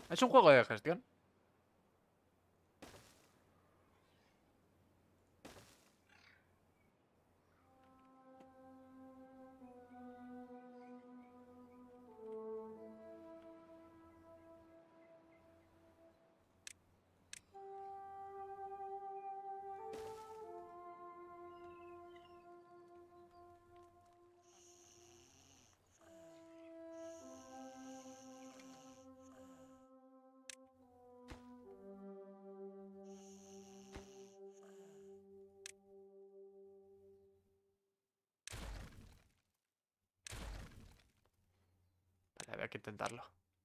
Es un juego de gestión. Vale, había que intentarlo.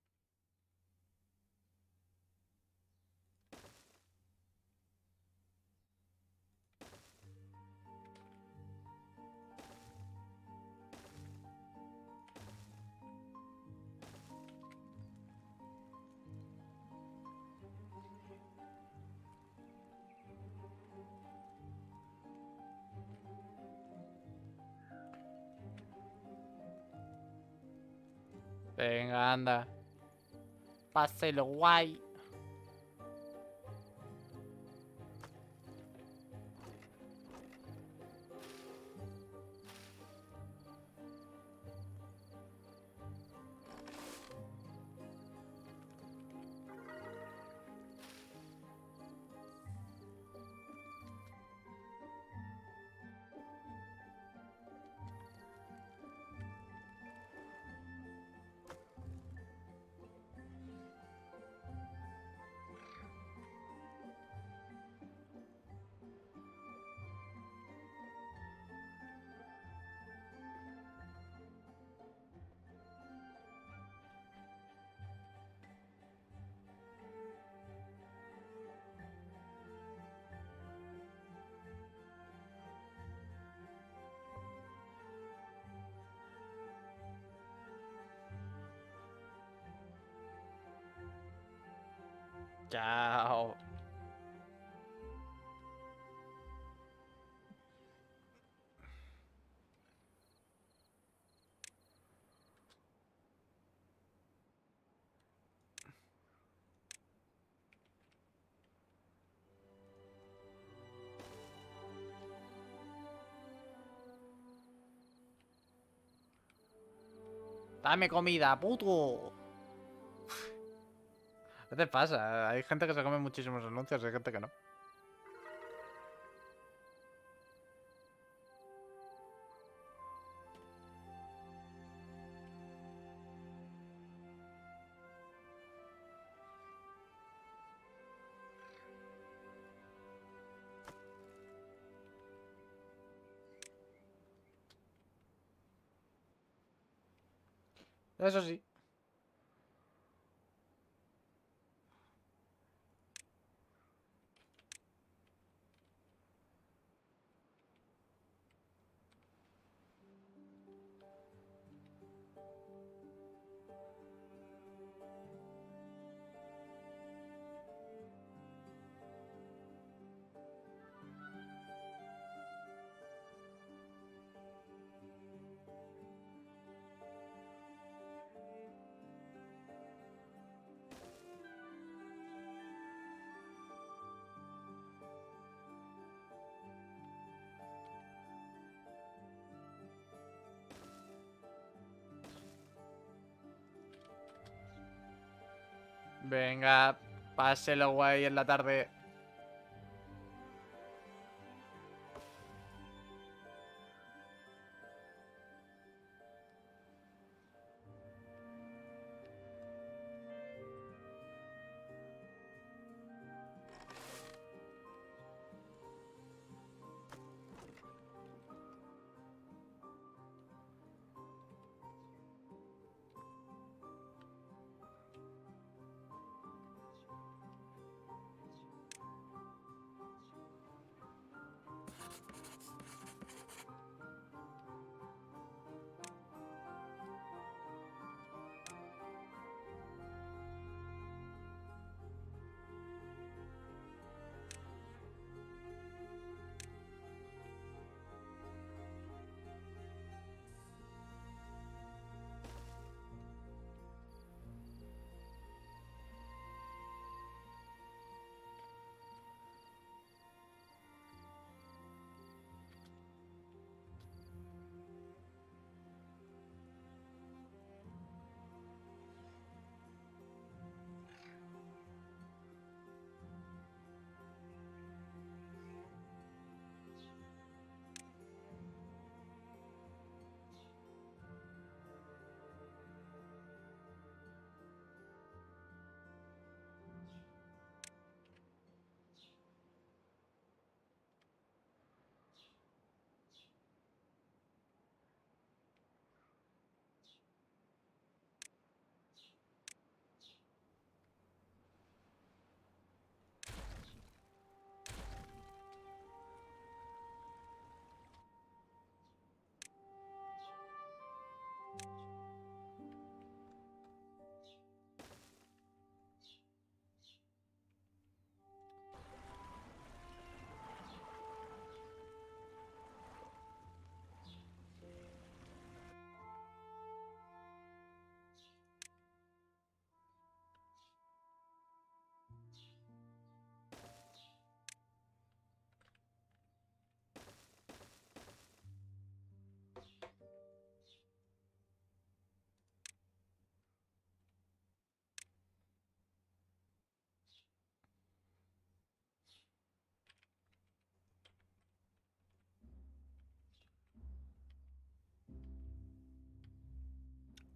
Venga, anda. Páselo guay. Chao. Dame comida, puto. ¿Qué te pasa? Hay gente que se come muchísimos anuncios y hay gente que no. Eso sí. Venga, páselo guay en la tarde.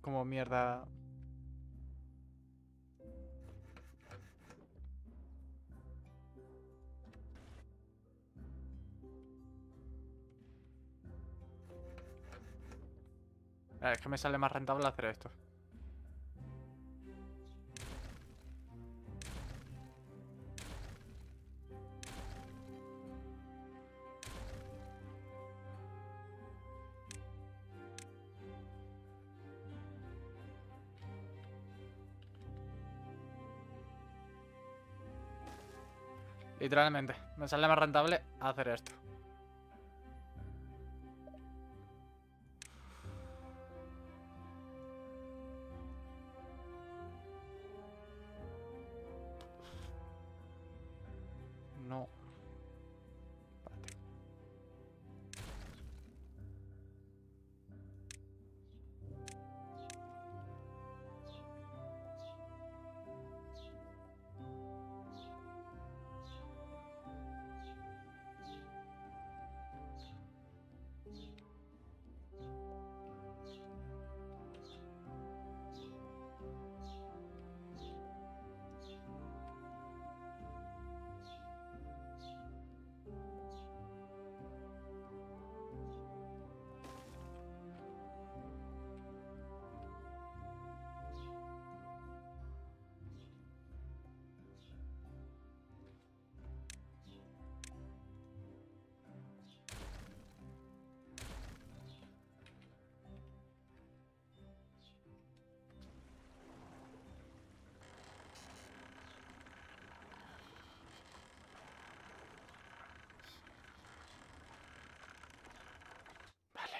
como mierda. Es que me sale más rentable hacer esto. Literalmente, me sale más rentable hacer esto. No. Espérate. Vale.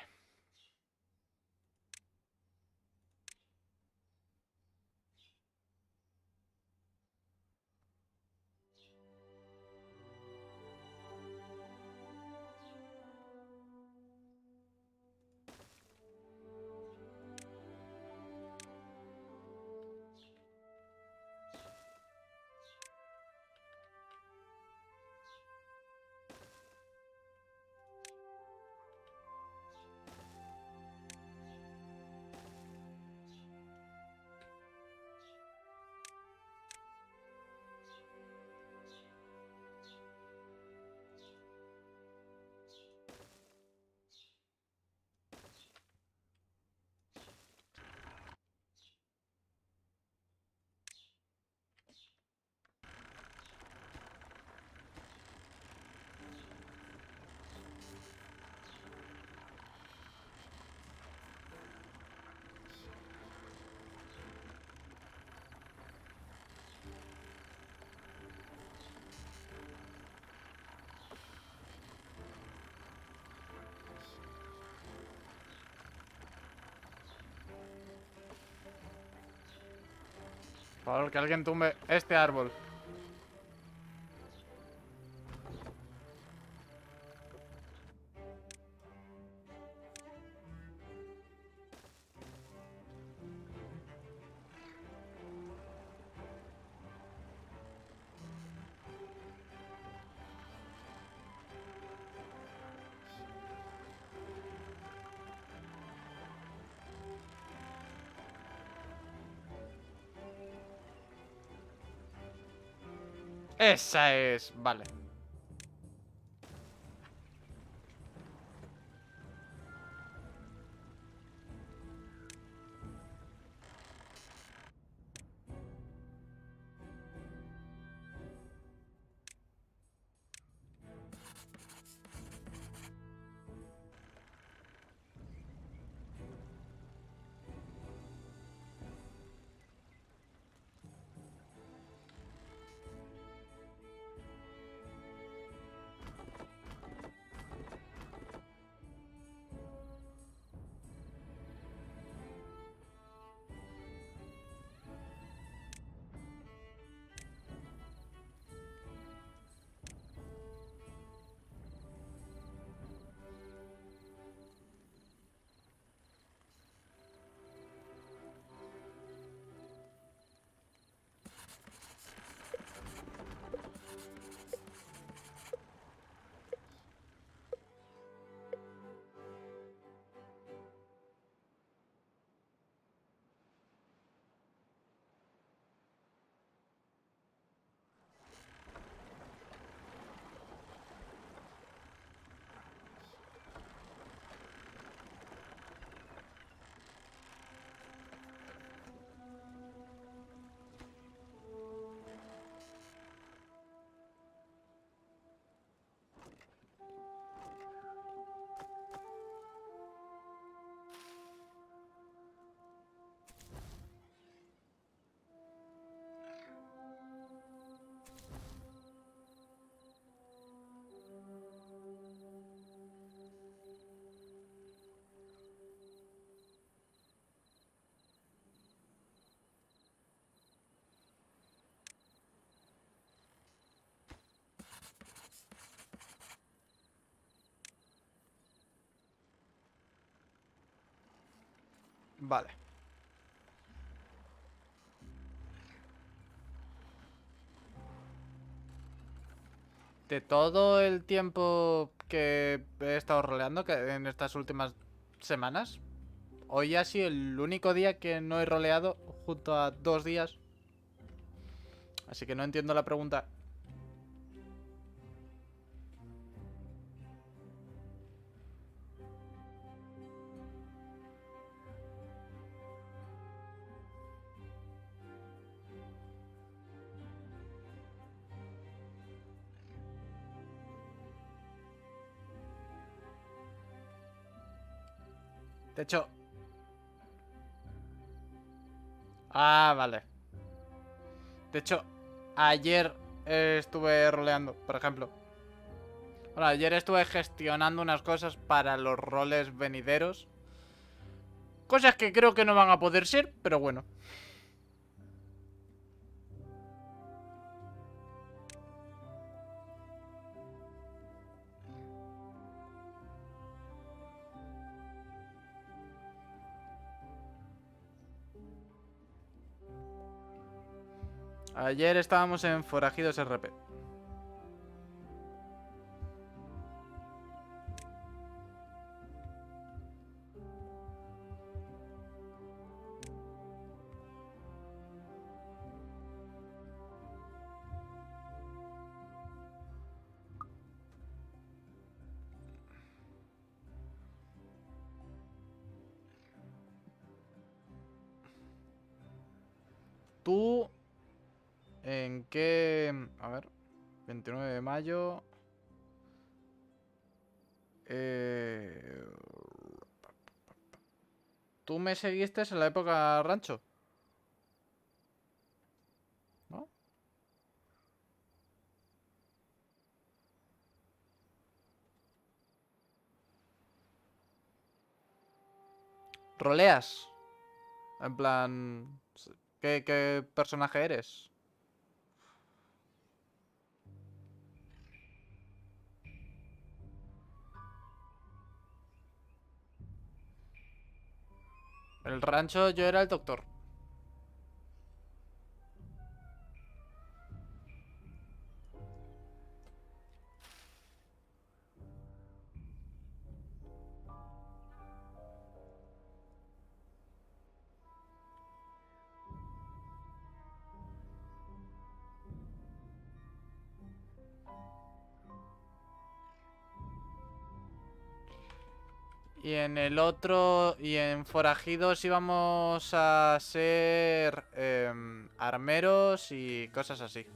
Por favor, que alguien tumbe este árbol. Esa es... Vale. Vale. De todo el tiempo que he estado roleando en estas últimas semanas, hoy ha sido el único día que no he roleado junto a 2 días. Así que no entiendo la pregunta. De hecho... Ah, vale. De hecho, ayer estuve roleando, por ejemplo. Bueno, ayer estuve gestionando unas cosas para los roles venideros. Cosas que creo que no van a poder ser, pero bueno. Ayer estábamos en Forajidos RP. ¿Tú en qué...? A ver, 29 de mayo... ¿Tú me seguiste en la época rancho? ¿No? ¿Roleas? En plan... ¿Qué personaje eres? En el rancho yo era el doctor. Y en el otro, y en Forajidos íbamos a ser armeros y cosas así.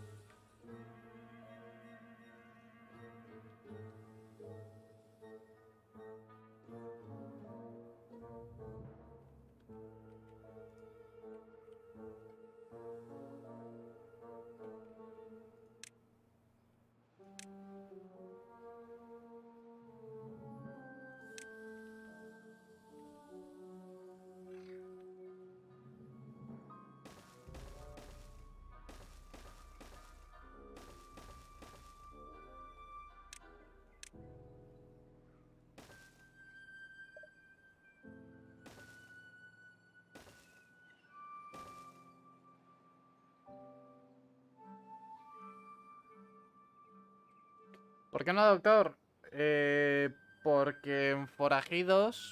¿Por qué no, doctor? Porque en Forajidos,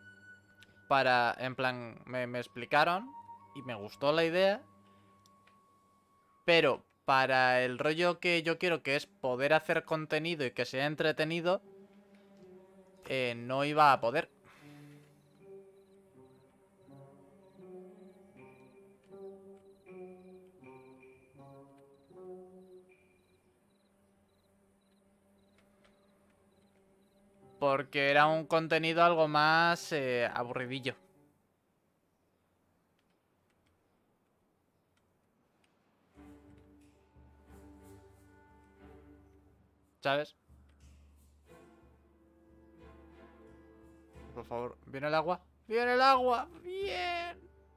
en plan, me explicaron y me gustó la idea, pero para el rollo que yo quiero, que es poder hacer contenido y que sea entretenido, no iba a poder. Porque era un contenido algo más aburridillo. ¿Sabes? Por favor, ¿viene el agua? ¡Viene el agua! ¡Bien!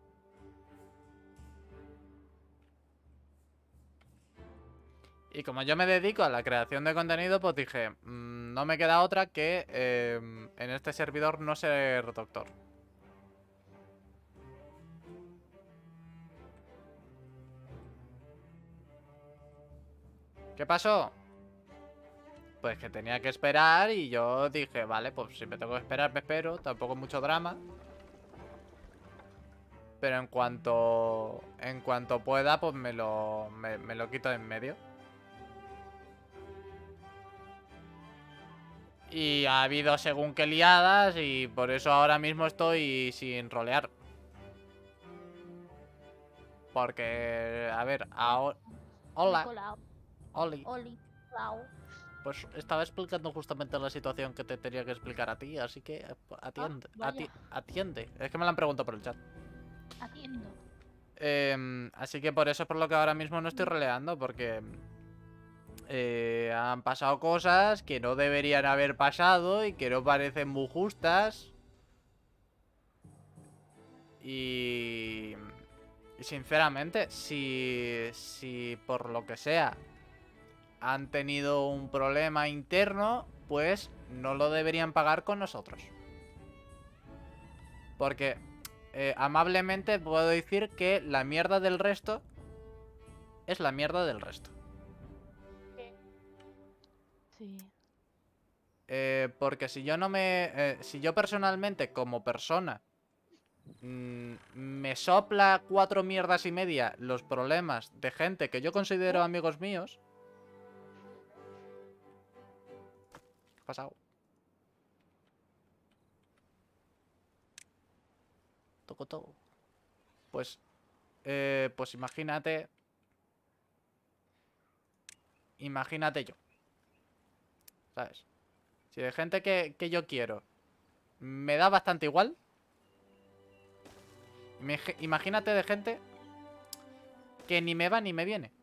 Y como yo me dedico a la creación de contenido, pues dije, no me queda otra que en este servidor no ser doctor. ¿Qué pasó? Pues que tenía que esperar y yo dije, vale, pues si me tengo que esperar, me espero. Tampoco es mucho drama. Pero en cuanto pueda, pues me lo quito de en medio. Y ha habido según qué liadas y por eso ahora mismo estoy sin rolear. Porque, a ver, ahora... Hola, Nicolau. Oli. Oli. Lau. Pues estaba explicando justamente la situación que te tenía que explicar a ti, así que atiende, vaya. atiende. Es que me la han preguntado por el chat. Atiendo. Así que por eso es por lo que ahora mismo no estoy roleando, porque han pasado cosas que no deberían haber pasado y que no parecen muy justas. Y sinceramente, si por lo que sea han tenido un problema interno, pues no lo deberían pagar con nosotros. Porque amablemente puedo decir que la mierda del resto es la mierda del resto. Sí. Porque si yo no me... si yo personalmente, como persona, me sopla 4 mierdas y media los problemas de gente que yo considero amigos míos... ¿Qué ha pasado? Toco todo. Pues... pues imagínate... Imagínate yo. ¿Sabes? Si de gente que yo quiero me da bastante igual. Imagínate de gente que ni me va ni me viene.